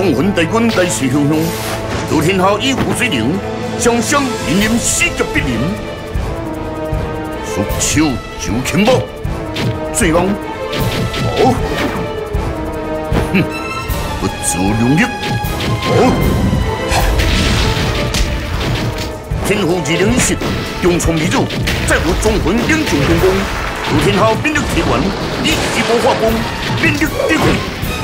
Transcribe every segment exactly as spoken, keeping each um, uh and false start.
忠魂大军来势汹汹，赵天下以虎水灵，双双面临死劫必临。束手就擒吧，罪王！好，哼，不自量力，好！天后之灵一息，勇冲未入，再无忠魂领军天宫，赵天下兵力铁完，以一波化功，兵力敌会。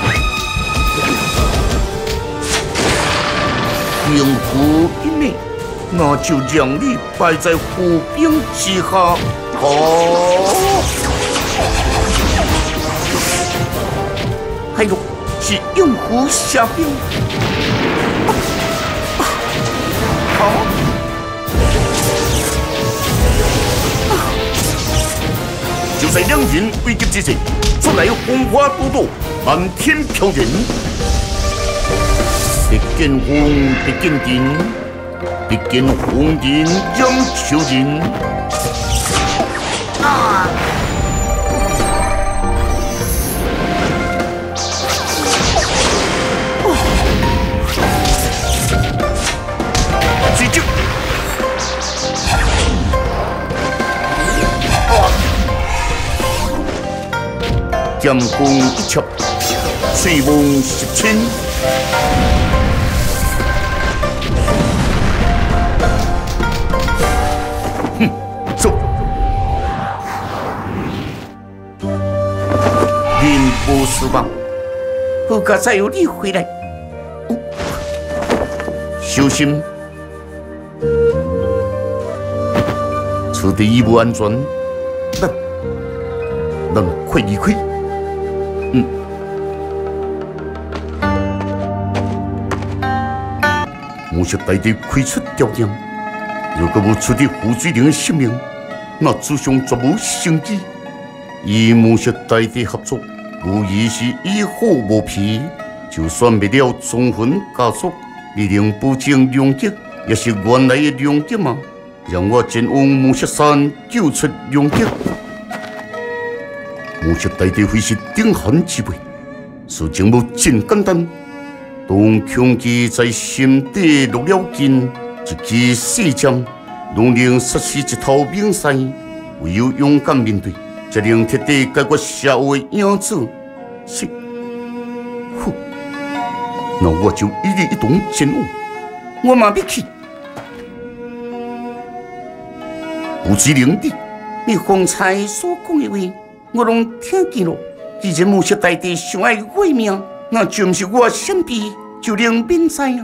兵符一枚，那就让你败在虎兵之下。哦，还有是用虎下兵。好，就在两人危急之际，出来红花朵朵，漫天飘人。 别见风，别见电，别见红颜养秋人。啊！追击！啊！剑锋一插，水梦十千。 走，林波死亡，何家再有你回来？哦、小心，此地已无安全，咱咱快离开。嗯，魔石大帝开出条件，如果无取得胡水灵的性命。 那祖上绝无生机，与魔石大帝合作，无疑是以虎无皮。就算灭了忠魂家属，力量不正良吉，也是原来的良吉嘛。让我前往魔石山救出良吉。魔石大帝会是顶寒之辈，事情无真简单。当强击在心底落了根，一记细针。 能令杀死一头猛狮，唯有勇敢面对，才能彻底解决社会影子。是，呼，那我就与你一同前往。我嘛要去。吴志玲的，你方才所讲的话，我拢听见了。既然魔石大帝想爱我的命，那就不是我身边就能免灾啊！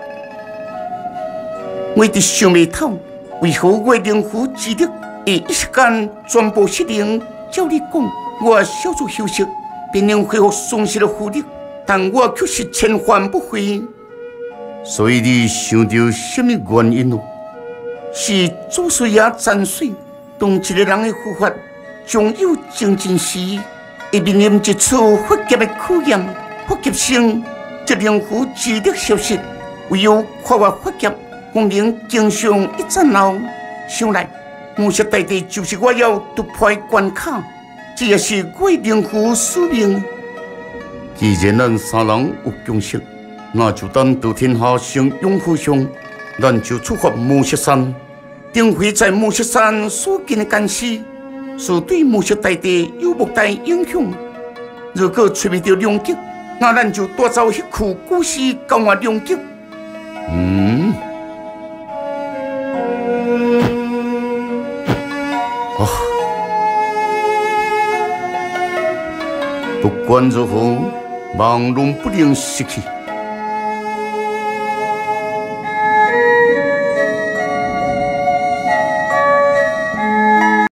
我伫想袂透。 为何我灵符之力会一时间全部失灵？照你讲，我小做休息，便能恢复丧失的符力，但我却是千换不回。所以你想到什么原因咯？是祖师爷斩水，当一个人的护法，终有精进时，会面临一次佛劫的考验。佛劫生，这灵符之力消失，唯有跨越佛劫。 方能经上一战后，想来魔石大帝就是我要突破的关卡，这也是我灵符使命。既然咱三人有共识，那就等到天下成永和乡，咱就出发魔石山。定会在魔石山所见的干事，是对魔石大帝有莫大影响。如果找不到良机，那咱就带走迄库古尸交换良机。嗯。 啊！不管如何，忙碌不能失去。